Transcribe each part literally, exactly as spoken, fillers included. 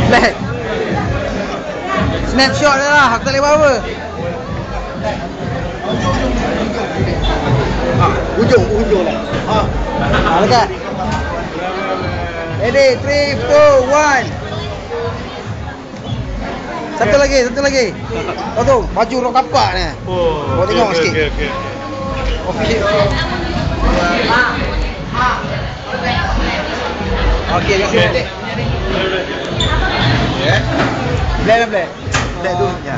Black. Snapshot dia lah, aku tak boleh buat apa. Ah, ujung, ujung lah. Ah. Ah, dekat. Ready, three, two, one. Satu lagi, satu lagi. Kau tu, baju rok kapak ni. Oh, kau tengok okay, sikit. Okey, okey. Okey. Okey, okey. Ya. Black lah, black. Black tu. Ya.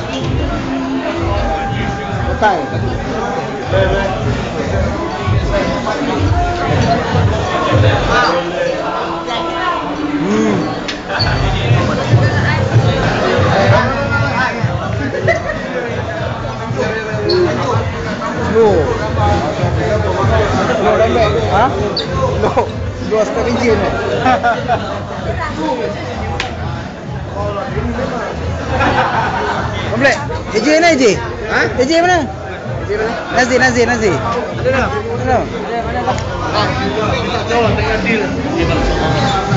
Betul. Hmm. Slow. Slow dan back. Ha? Slow. Slow step engine ni. Komplek. A J mana A J? Ha? A J mana? A J mana? Nazir, Nazir, Nazir. Ada dah. Ada. Mana? Ah, kita tengok tengah deal.